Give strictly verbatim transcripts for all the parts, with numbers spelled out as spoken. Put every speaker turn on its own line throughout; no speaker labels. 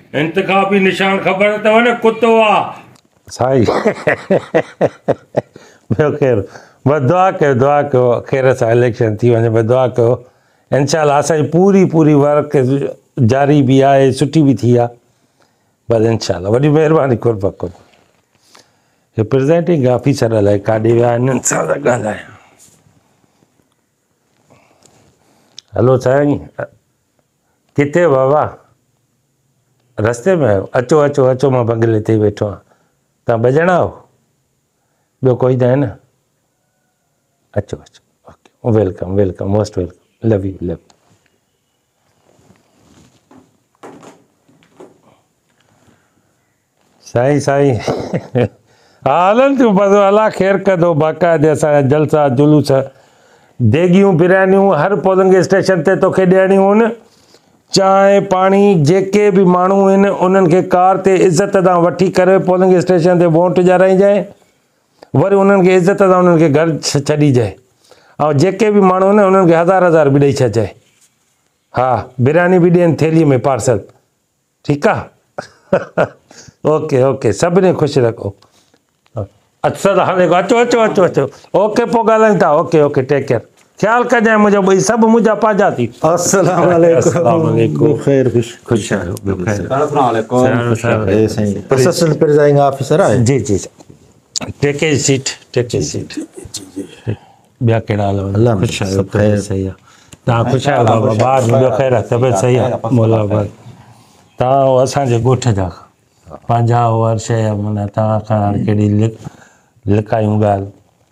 इंतखाबी निशान ख़बर अथव न कुतो आहे साईं ॿियो ख़ैर बस दुआ कयो दुआ कयो ख़ैर सां इलेक्शन थी वञे बस दुआ कयो इंशाअल्लाह असांजी पूरी पूरी वर्क जारी भी आहे सुठी भी थी आहे बस इंशाअल्लाह वॾी महिरबानी कुर्ब कुर्ब हे प्रेज़िडिंग ऑफिसर अलाए काॾे विया हिननि सां था ॻाल्हायां हेलो साईं किथे बाबा रस्ते में आहियो अचो अचो अचो मां बंगले ते वेठो आहियां तव्हां ॿ ॼणा आहियो ॿियो कोई न आहे न अचो अचो okay welcome welcome most welcome love you love साईं साईं हा हलनि थियूं बसि अलाह ख़ैरु कंदो बाक़ाइदे असांजा जलसा जुलूस देगियूं बिरयानियूं हर पोलिंग स्टेशन ते तोखे ॾियणियूं आहिनि चांहि पाणी जेके बि माण्हू आहिनि उन्हनि खे कार ते इज़त सां वठी करे पोलिंग स्टेशन ते वोट ॼाराइजांइ वरी उन्हनि खे इज़त सां उन्हनि खे घर छॾीजांइ ऐं जेके बि माण्हू आहिनि उन्हनि खे हज़ार हज़ार बि ॾेई छॾिजांइ हा बिरयानी बि ॾियनि थैलीअ में पार्सल ठीकु आहे ओके ओके सभिनी ख़ुशि रखो अच्छा हाणे अचो अचो अचो अचो ओके पोइ ॻाल्हायूं था ओके ओके टेक केयर ख़्यालु कजांइ मुंहिंजो ॿई सभु मुंहिंजा पंहिंजा थी
अस्सलाम वालेकुम खैर खुश
ख़ुशि आहियो ॿियो ख़ैर
असिस्टेंट प्रिजाइडिंग ऑफिसर आहे
जी जी टेके सीट टेके सीट ॿिया कहिड़ा हाल
अल्लाह
ख़ुशि आहियो ख़ैर सही आहे तव्हां ख़ुशि आहियो बाबा ॿार ॿियो ख़ैर आहे तबियत सही आहे मोलाबाद तव्हां असांजे ॻोठ जा पंहिंजा हर शइ माना तव्हां खां हाणे केॾी लिक लिकायूं ॻाल्हि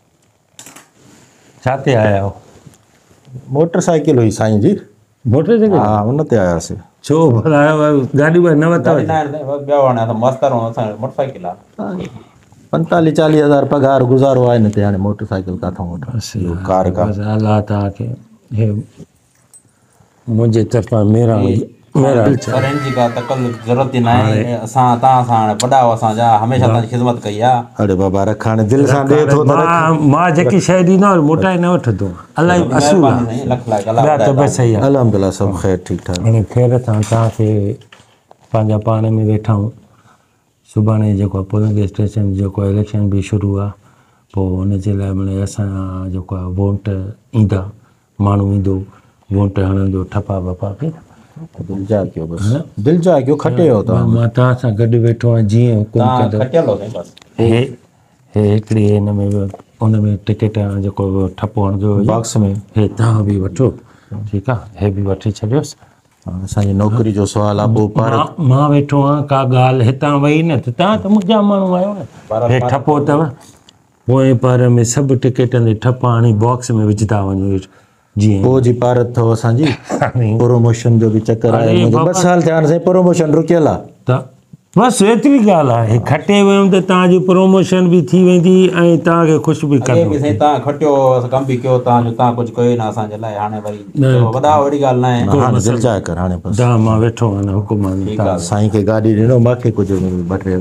छा ते आया आहियो
मोटरसाइकिल हुई साईं जी
मोटरसाइकिल
हा उन ते आयासीं
छो भला गाॾी न वरितव
मोटरसाइकिल आहे
पंतालीह चालीह हज़ार पगार गुज़ारो आहे हिन ते हाणे मोटरसाइकिल किथां वठां कार का
अलाह तव्हांखे हे मुंहिंजे तरफ़ां मेरा मेरा
करण जी का तकल्लुफ़ ज़रूरत ई न आहे असां तव्हां सां हाणे वॾा असांजा हमेशह तव्हांजी ख़िदमत कई आहे
अरे बाबा रख हाणे दिलि सां ॾे थो
मां जेकी शइ ॾींदो मोटाए न वठंदो अलाही असूल आहे सही आहे
अल्हम्दुलिल्लाह सभु ख़ैर ठीकु ठाक
हाणे ख़ैर सां तव्हांखे पंहिंजा पाण में वेठा आहियूं सुभाणे जेको आहे पोलिंग स्टेशन जेको आहे इलेक्शन बि शुरू आहे पोइ हुनजे लाइ माना असां जेको आहे वोट ईंदा माण्हू ईंदो वोट हणंदो ठपा वपा बि
दिलि जा कयो बसि दिलि जा कयो खटे हो तव्हां
मां तव्हां सां गॾु वेठो आहियां जीअं हुकुम कंदो हे हे हिकिड़ी हिन में हुन में टिकट जेको ठपो हणंदो
बॉक्स में
हे तव्हां बि वठो ठीकु आहे हे बि वठी छॾियोसि
असांजी नौकरी जो सुवाल आहे पोइ पर
मां वेठो आहियां का ॻाल्हि हितां वई न त तव्हां त मुंहिंजा माण्हू आहियो न हे ठपो अथव पोइ पर में सभु टिकटनि ते ठपा हाणे बॉक्स में विझंदा वञो जीअं
पोइ जी पारत अथव असांजी प्रोमोशन जो बि चकर आहे ॿ साल थिया आहिनि साईं प्रोमोशन रुकियल आहे
त बसि एतिरी ॻाल्हि आहे खटे वियुमि त तव्हांजी प्रमोशन बि थी वेंदी ऐं तव्हांखे ख़ुशि बि कंदो
तव्हां खटियो कमु बि कयो तव्हांजो तव्हां कुझु कयो न असांजे लाइ हाणे वरी वॾा वॾी ॻाल्हि न आहे
दिलि जाए कर हाणे बसि
हा मां वेठो आहियां हुकुम
साईं खे गाॾी ॾिनो मूंखे कुझु ॿ टे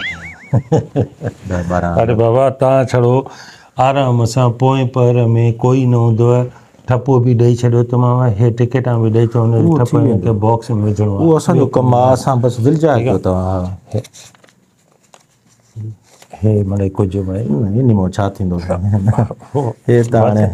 अरे बाबा तव्हां छड़ो आराम सां पोइ पर में कोई न हूंदो आहे ठपो बि ॾेई छॾियो त मां हे टिकटां बि ॾेई चवंदो ठपो खे बॉक्स में विझणो आहे
उहो असांजो कमु आहे असां बसि दिलि जाए कयो तव्हां
हे मिड़ई कुझु भई
इन में छा थींदो हे त हाणे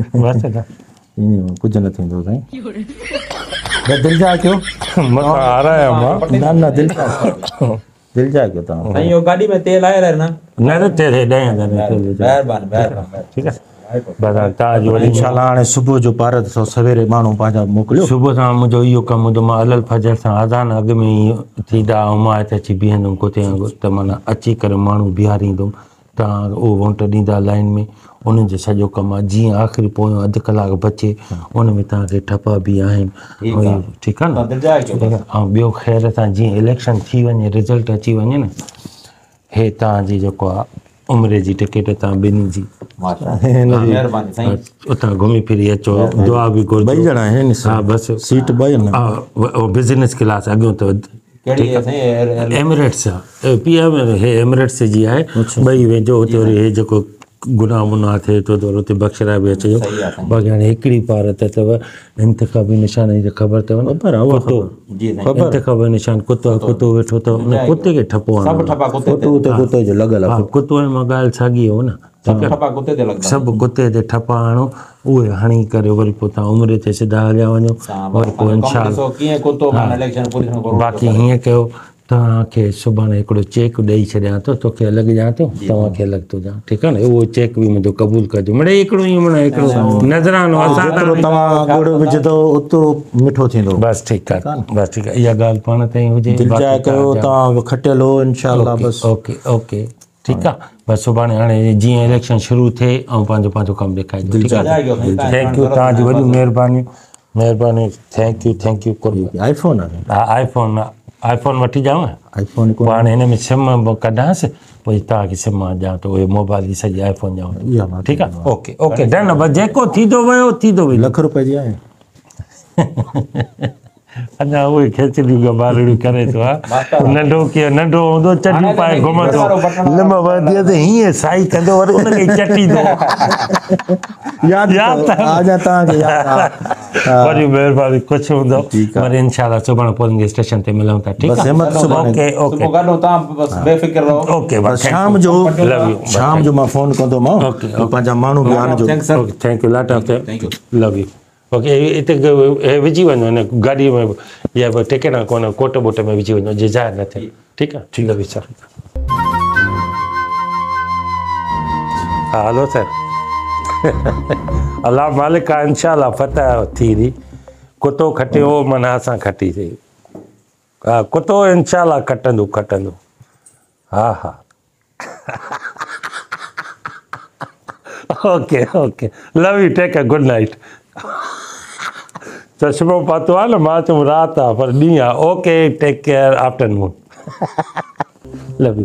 इन कुझु न थींदो साईं दिलि जाए कयो
हाराया मां
न न दिलि जाए दिलि जाए कयो तव्हां
साईं इहो गाॾी में तेल आहे न
न तेल ॾह
महिरबानी महिरबानी
ठीकु आहे तव्हांजो
इंशाल्लाह हाणे सुबुह जो पारत सौ सवेरे माण्हू पंहिंजा मोकिलियो
सुबुह सां मुंहिंजो इहो कमु हूंदो मां अलल फजर सां अज़ान अॻु में ई थींदा ऐं मां हिते अची बीहंदुमि किथे त माना अची करे माण्हू बीहारींदुमि तव्हां उहो वोट ॾींदा लाइन में उन्हनि जो सॼो कमु आहे जीअं आख़िरी पोयों अधु कलाकु बचे उन में तव्हांखे ठपा बि आहिनि ठीकु आहे न ऐं ॿियो ख़ैर सां जीअं इलेक्शन थी वञे रिज़ल्ट अची वञे न हे तव्हांजी जेको आहे उमिरि जी टिकट तव्हां ॿिन्ही जी उतां घुमी फिरी अचो दुआ बि घुरिजो
ॿई ॼणा आहिनि
हा बसि
सीट ॿई आहिनि
हा बिज़नेस क्लास अॻियो अथव एमिरेट्स आहे पी एम हे एमिरेट्स जी आहे ॿई वेझो हुते वरी हे जेको गुनाह मुनाह थिए थो त हुते बख़्शरा बि अचिजो
सही आहे साईं।
बाक़ी हाणे हिकिड़ी पार त अथव इंतिख़ाबी निशान जी ख़बर अथव न
ख़बर आहे उहा
कुतो
जी साईं
इंतिख़ाबी निशान कुतो आहे कुतो वेठो अथव उन कुते खे ठपो
सभु
हणणो
ठपा कुते ते
कुतो त कुतो जो लॻल
हा
आहे
कुतो मां ॻाल्हि साॻी हो न
सभु ठपा कुते ते लॻंदा
सभु कुते ते ठपा हणो उहे हणी करे वरी पोइ तव्हां उमिरि ते सिधा हलिया वञो वरी पोइ इनशा
ॾिसो कीअं कुतो माना इलेक्शन पुलिस में करोड़
बाक़ी हीअं कयो तव्हांखे सुभाणे हिकिड़ो चेक ॾेई छॾियां थो तोखे अलॻि ॾियां थो तव्हांखे अलॻि थो ॾियां ठीकु आहे न उहो चेक बि मुंहिंजो क़बूल कजो मिड़े हिकिड़ो ईअं माना हिकिड़ो नज़रानो असां
जेतिरो तव्हां गुड़ विझंदो ओतिरो मिठो थींदो
बसि ठीकु आहे बसि ठीकु आहे इहा ॻाल्हि पाण ताईं हुजे
दिलजाए कयो तव्हां खटियल हो इनशाअल्लाह बसि
ओके ओके ठीकु आहे बसि सुभाणे हाणे जीअं इलेक्शन शुरू थिए ऐं पंहिंजो पंहिंजो कमु ॾेखारिजो ठीकु आहे थैंक यू तव्हांजी वॾी महिरबानी महिरबानी thank you thank you
iPhone आहे
हा आईफोन आईफोन वठी ॾियांव
आईफोन
पोइ हाणे हिन में सिम कढांसि पोइ तव्हांखे सिम ॾियां थो उहे मोबाइल जी सॼी आईफोन ॾियांव ठीकु आहे ओके ओके डन बसि जेको थींदो वियो थींदो वियो
लख रुपए जी आहे
अञा उहे खेचड़ियूं ॿारड़ियूं करे थो हा नंढो कीअं नंढो हूंदो चटियूं पाए घुमंदो लिम वधी त हीअं साई कंदो वरी उनखे चटींदो
यादि अञा तव्हांखे
वरी महिरबानी कुझु हूंदो वरी इनशाला सुभाणे पोलिंग स्टेशन ते मिलूं था ठीकु आहे ओके ओके
गॾो तव्हां बसि बेफ़िक्र रहो
ओके बस
शाम जो शाम जो मां फोन कंदोमांव पंहिंजा माण्हू बि आणिजो
thank you lot of
thank you
love you okay हिते विझी वञो हिन गाॾीअ में या टिकेट कोन कोट बोट में विझी वञो जे ज़ाहिर न थिए ठीकु आहे ठीकु आहे सर हा हलो सर अलाह मालिक आहे इनशाला फतह थी थी कुतो खटियो माना असां खटी थी हा कुतो इनशाला खटंदो खटंदो हा हा okay okay love you take a good night चश्मो पातो आहे न मां चयो राति आहे पर ॾींहुं आहे okay take care afternoon love you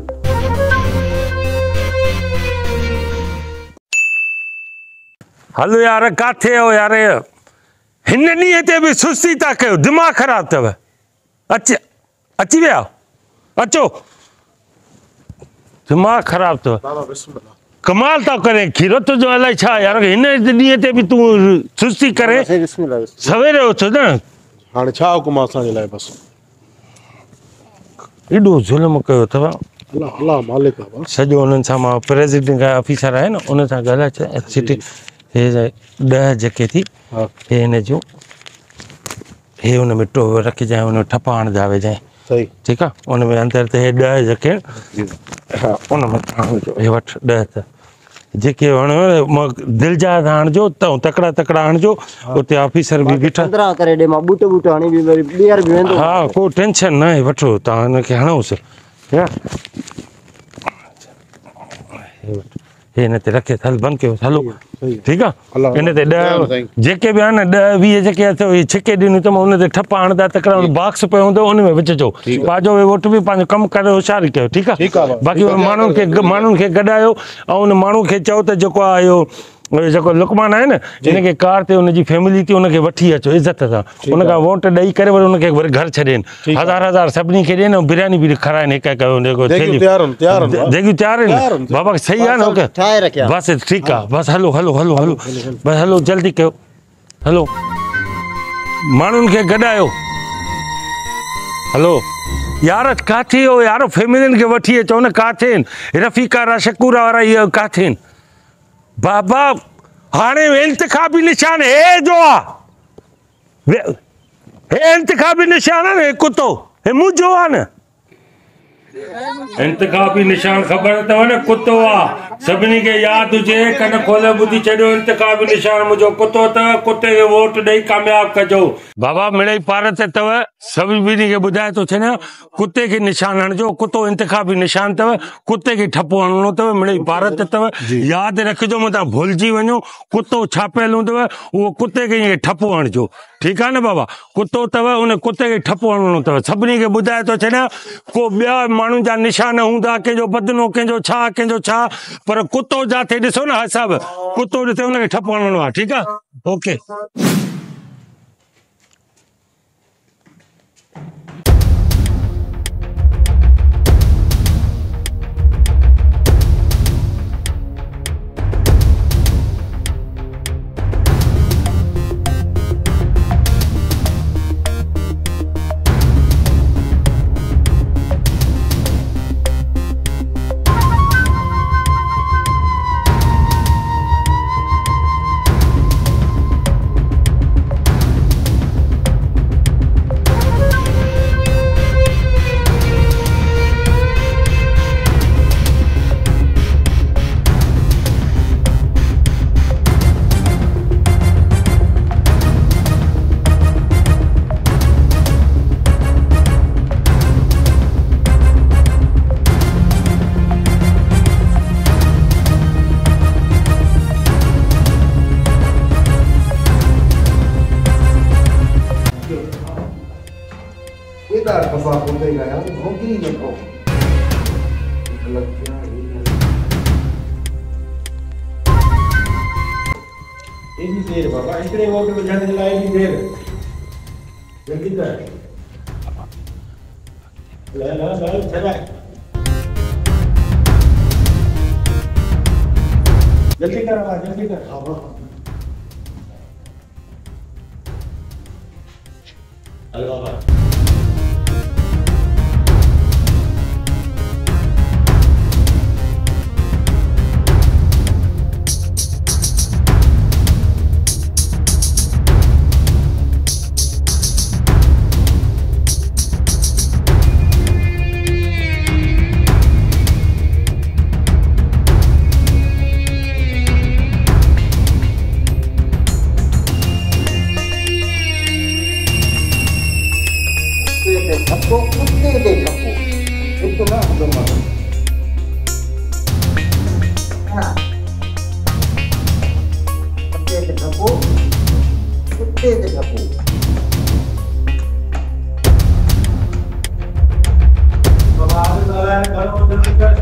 hello यार किथे हो यार हिन ॾींहं ते बि सुस्ती था कयो दिमाग़ ख़राबु अथव अच अची विया अचो दिमाग़ ख़राबु अथव कमाल था करे खीरो तुंहिंजो अलाए छा यार हिन ॾींहं ते बि तूं सुस्ती करे सवेरे उथो न
हाणे छा हुकुम आहे असांजे लाइ बसि
एॾो ज़ुल्म कयो अथव
अलाह अलाह मालिक आहे बसि
सॼो उन्हनि सां मां प्रेसिडेंट खां ऑफिसर आहे न उन सां ॻाल्हाए छॾियां सिटी हे ॾह जेके थी
हा
हे हिन जूं हे हुन में टो रखिजांइ हुन में ठपा हणंदा वेजांइ
सही
ठीकु आहे उन में अंदरि त हे ॾह जेके हा उन में हणिजो हे वठि ॾह त जेके हणो मां दिलि जा आणिजो त तकिड़ा तकिड़ा आणिजो उते ऑफिसर बि बीठा
करे ॾे मां बूटो बूटो हणी बि वरी ॿीहर बि वेंदो
हा को टेंशन न आहे वठो तव्हां हिनखे हणोसि हे हिन ते रखे हल बंदि कयो हलो ठीकु आहे हिन ते ॾह जेके बि आहिनि न ॾह वीह जेके अथव इहे छिके ॾिनियूं त मां हुन ते ठपा हणंदा तकिड़ा बॉक्स पियो हूंदो उन में विझिजो पंहिंजो वोट बि पंहिंजो कमु करे होशियारी कयो ठीकु आहे बाक़ी माण्हुनि खे माण्हुनि खे गॾायो ऐं उन माण्हू खे चओ त जेको आहे इहो जेको लुकमान आहे न हिनखे कार ते हुनजी फैमिली थी हुनखे वठी अचो इज़त सां हुनखां वोट ॾेई करे वरी हुनखे वरी घर छॾेनि हज़ार हज़ार सभिनी खे ॾियनि ऐं बिरयानी बि खाराइनि हिकु हिकु जेकियूं तयारु आहिनि बाबा सही आहे न
ठाहे रखिया
बसि ठीकु आहे बसि हलो हलो हलो हलो बसि हलो जल्दी कयो हलो माण्हुनि खे गॾायो हलो यार किथे हो यार फैमिलियुनि खे वठी अचो न किथे आहिनि रफ़ीका वारा शकूरा वारा इहे किथे आहिनि बाबा हाणे इंतिखाबी निशान हे जो आहे हे इंतिखाबी निशान आहे न हे कुतो हे मुंहिंजो आहे न इंतिखाबी निशान ख़बर अथव न कुतो आहे सभिनी खे यादि हुजे कन खोले ॿुधी छॾियो इंतिखाबी निशान मुंहिंजो कुतो अथव कुते खे वोट ॾेई कामयाबु कजो बाबा मिड़ई पार ते अथव सभिनी खे ॿुधाए थो छॾियां कुते खे निशान हणिजो कुतो इंतिखाबी निशान अथव कुते खे ठपो हणणो अथव मिड़ई पार ते अथव यादि रखिजो मथां भुलिजी वञो कुतो छापियल हूंदव उहो कुते खे ईअं ठपो हणिजो ठीकु आहे न बाबा कुतो अथव उन कुते खे ठपो हणणो अथव सभिनी खे ॿुधाए थो छॾियां को ॿिया माण्हुनि जा निशान हूंदा कंहिंजो बदनो कंहिंजो छा कंहिंजो छा पर कुतो जाते ॾिसो न हिसाब कुतो ॾिसे हुनखे ठपो हणणो आहे ठीकु आहे ओके
भोंकरी देखो
एडी देर बाबा इकडे वोट विझण जे लाइ एडी देर जल्दी कर ले ले ले छॾाए जल्दी कर बाबा जल्दी कर हलो बाबा
ठप्पो कुत्ते दे ठप्पो इतना ना हम लोग हां कुत्ते दे ठप्पो कुत्ते दे ठप्पो
बाबा आ रहा है करो जल्दी कर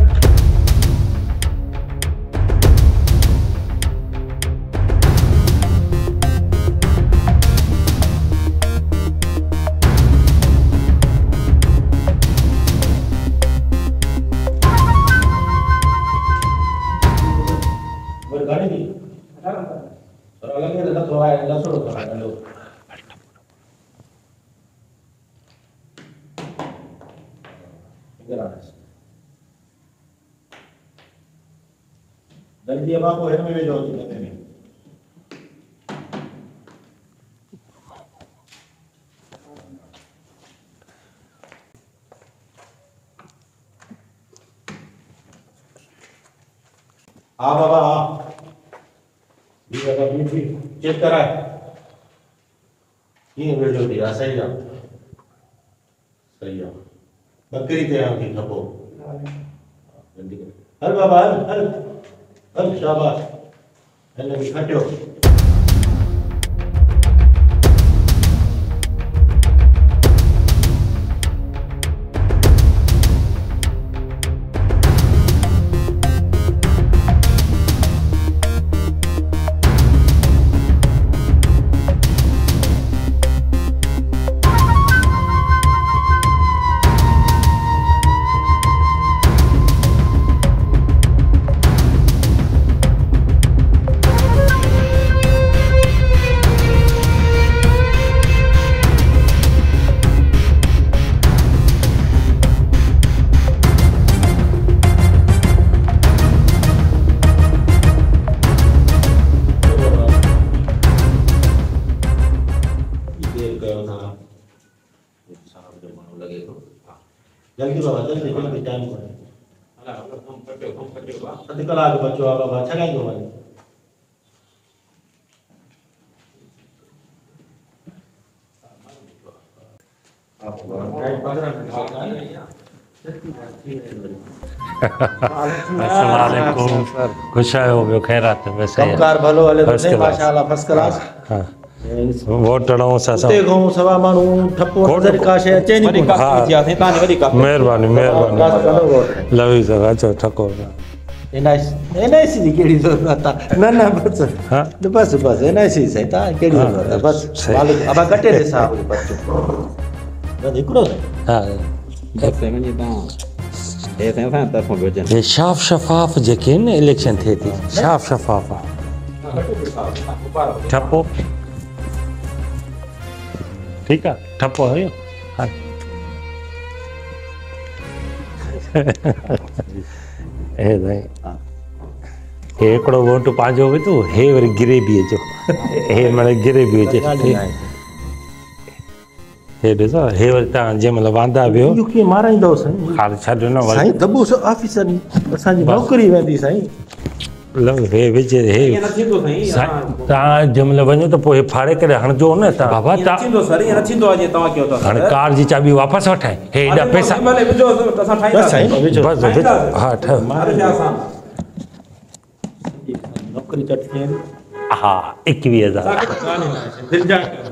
गाड़ी दी और अलग में लगा थोड़ा है लसड़ो थोड़ा लो इधर आ जल्दी अब आपको हेड में भेजो जितने में आ बाबा आ ये बाबा बीपी चेक कराए ये वीडियो दिया सही है सही है बकरी ते आंखी खपो जल्दी कर हल बाबा हल हल हल शाबाश हल भी खटियो जल्दी बाबा जल्दी जल्दी टाइम पर अला हम कटियो हम कटियो बा अध कलाक बचो आ बाबा छगाई दो भाई आप टाइम पंद्रह मिनट
अस्सलाम वालेकुम खुश आयो हो खैरात वैसे
कमकार भलो हले तो माशाअल्लाह फर्स्ट क्लास
हां वोट ॾियणो सा
ते गो सवा मानू ठप्पो नजर का शे अचे नी
हां महिरबानी महिरबानी लवी सर अचो ठको
एनआईसी एनआईसी दी केड़ी जरूरत है ना ना बस हां बस बस एनआईसी से ता केड़ी जरूरत है बस मालिक अब कटे दे साहब बच्चो ना देखो हां
बस में ता ए ता ता तरफों भेजन
ये साफ शफाफ जेके न इलेक्शन थे थी साफ शफाफ ठप्पो ठीक है ठप्पो है हाँ ए भाई हे एकड़ो वोट पाजो वे तो हे वरी गिरे भी जो हे माने गिरे भी जे हे ॾिसो हे वरी तव्हां जंहिं महिल वांदा वियो
इहो कीअं माराईंदो साईं
हाल छॾियो न वरी
साईं दॿो ऑफिसर असांजी नौकरी वेंदी साईं
लो हे विच हे तव्हां जंहिं महिल वञो त पोइ हे फाड़े करे हणिजो न तव्हां बाबा तव्हां
सर ये नथी दो अजे तवा कयो था
हाणे कार जी चाबी वापसि वठाए हे एॾा पैसा
भले विजो असां ठाहींदा
साईं विझो
बस विच हा ठह
मारे असां
नौकरी चट थिए
हा एकवीह हज़ार
फिर जा